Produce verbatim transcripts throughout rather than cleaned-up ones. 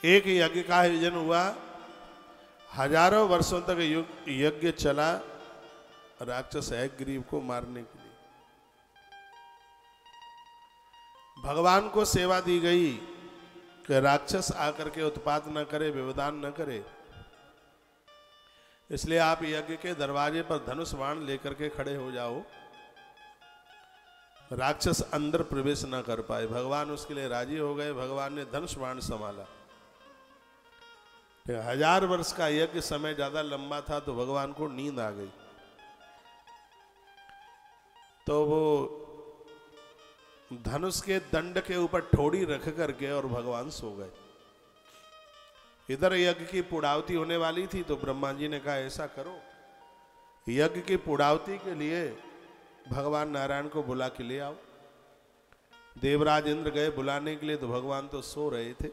एक यज्ञ का आयोजन हुआ, हजारों वर्षों तक यज्ञ चला राक्षस हयग्रीव को मारने के लिए। भगवान को सेवा दी गई कि राक्षस आकर के उत्पात न करे, व्यवधान न करे, इसलिए आप यज्ञ के दरवाजे पर धनुष बाण लेकर के खड़े हो जाओ, राक्षस अंदर प्रवेश न कर पाए। भगवान उसके लिए राजी हो गए। भगवान ने धनुष बाण संभाला। हजार वर्ष का यज्ञ समय ज्यादा लंबा था तो भगवान को नींद आ गई, तो वो धनुष के दंड के ऊपर ठोड़ी रख करके और भगवान सो गए। इधर यज्ञ की पूर्णाहुति होने वाली थी तो ब्रह्मा जी ने कहा ऐसा करो, यज्ञ की पूर्णाहुति के लिए भगवान नारायण को बुला के ले आओ। देवराज इंद्र गए बुलाने के लिए तो भगवान तो सो रहे थे।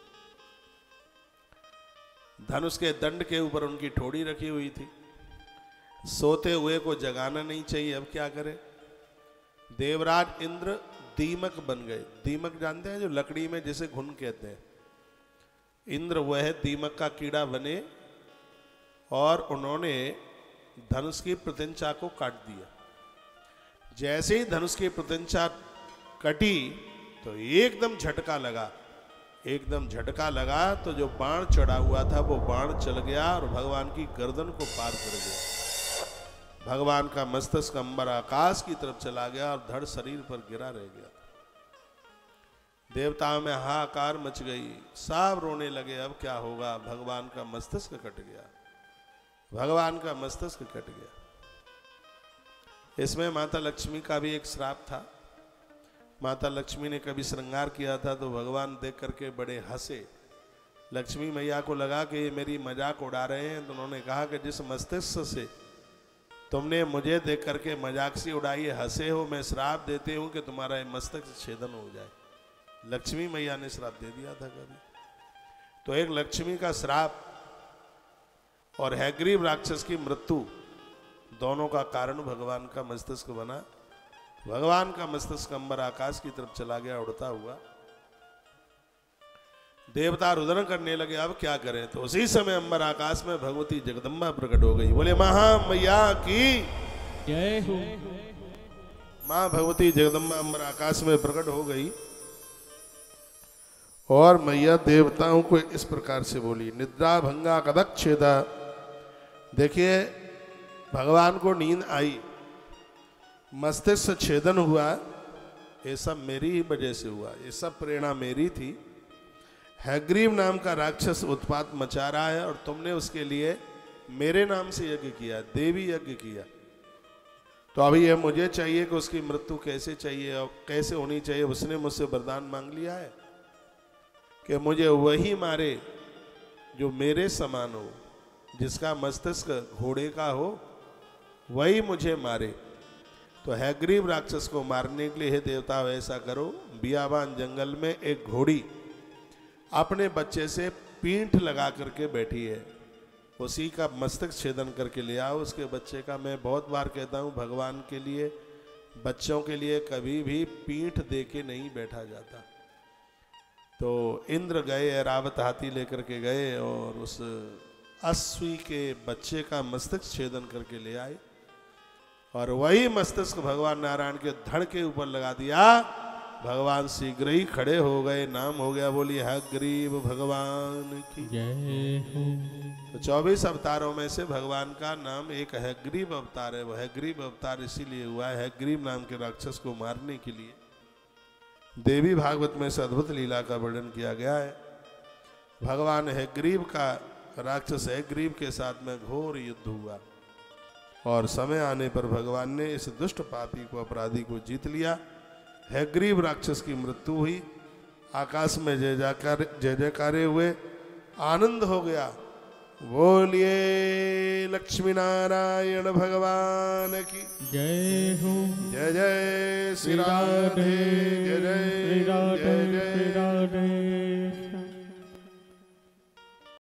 धनुष के दंड के ऊपर उनकी ठोड़ी रखी हुई थी। सोते हुए को जगाना नहीं चाहिए, अब क्या करें। देवराज इंद्र दीमक बन गए। दीमक जानते हैं, जो लकड़ी में जिसे घुन कहते हैं। इंद्र वह दीमक का कीड़ा बने और उन्होंने धनुष की प्रत्यंचा को काट दिया। जैसे ही धनुष की प्रत्यंचा कटी तो एकदम झटका लगा, एकदम झटका लगा तो जो बाण चढ़ा हुआ था वो बाण चल गया और भगवान की गर्दन को पार कर गया। भगवान का मस्तक अंबर आकाश की तरफ चला गया और धड़ शरीर पर गिरा रह गया। देवताओं में हाहाकार मच गई, सब रोने लगे, अब क्या होगा। भगवान का मस्तक कट गया, भगवान का मस्तक कट गया। इसमें माता लक्ष्मी का भी एक श्राप था। माता लक्ष्मी ने कभी श्रृंगार किया था तो भगवान देख करके बड़े हंसे। लक्ष्मी मैया को लगा कि ये मेरी मजाक उड़ा रहे हैं, तो उन्होंने कहा कि जिस मस्तिष्क से तुमने मुझे देख करके मजाक सी उड़ाई, हंसे हो, मैं श्राप देती हूं कि तुम्हारा ये मस्तक छेदन हो जाए। लक्ष्मी मैया ने श्राप दे दिया था कभी। तो एक लक्ष्मी का श्राप और हयग्रीव राक्षस की मृत्यु, दोनों का कारण भगवान का मस्तिष्क बना। भगवान का मस्तिष्क अंबर आकाश की तरफ चला गया उड़ता हुआ। देवता रुदन करने लगे, अब क्या करें। तो उसी समय अंबर आकाश में भगवती जगदम्बा प्रकट हो गई। बोले महामैया की जय हो। मां भगवती जगदम्बा अंबर आकाश में प्रकट हो गई और मैया देवताओं को इस प्रकार से बोली, निद्रा भंगा कदक्षेदा। देखिए, भगवान को नींद आई, मस्तिष्क छेदन हुआ, ये सब मेरी ही वजह से हुआ, ये सब प्रेरणा मेरी थी। हयग्रीव नाम का राक्षस उत्पात मचा रहा है और तुमने उसके लिए मेरे नाम से यज्ञ किया, देवी यज्ञ किया। तो अभी ये मुझे चाहिए कि उसकी मृत्यु कैसे चाहिए और कैसे होनी चाहिए। उसने मुझसे वरदान मांग लिया है कि मुझे वही मारे जो मेरे समान हो, जिसका मस्तिष्क घोड़े का हो, वही मुझे मारे। तो हयग्रीव राक्षस को मारने के लिए हे देवता ऐसा करो, बियाबान जंगल में एक घोड़ी अपने बच्चे से पीठ लगा करके बैठी है, उसी का मस्तक छेदन करके ले आओ उसके बच्चे का। मैं बहुत बार कहता हूँ, भगवान के लिए, बच्चों के लिए कभी भी पीठ दे के नहीं बैठा जाता। तो इंद्र गए, ऐरावत हाथी लेकर के गए और उस अश्वी के बच्चे का मस्तक छेदन करके ले आए और वही मस्तिष्क भगवान नारायण के धड़ के ऊपर लगा दिया। भगवान शीघ्र ही खड़े हो गए, नाम हो गया, बोलिए हयग्रीव भगवान की जय हो। तो चौबीस अवतारों में से भगवान का नाम एक हयग्रीव अवतार है। वो हयग्रीव अवतार इसीलिए हुआ है, हयग्रीव नाम के राक्षस को मारने के लिए। देवी भागवत में इस अद्भुत लीला का वर्णन किया गया है। भगवान हयग्रीव का राक्षस हयग्रीव के साथ में घोर युद्ध हुआ और समय आने पर भगवान ने इस दुष्ट पापी को, अपराधी को जीत लिया। हयग्रीव राक्षस की मृत्यु हुई, आकाश में जय जयकार जय जयकारे हुए, आनंद हो गया। बोलिए लक्ष्मी नारायण भगवान की जय हो। जय जय श्री राधे, जय जय श्री राधे, जय श्री जय राधे।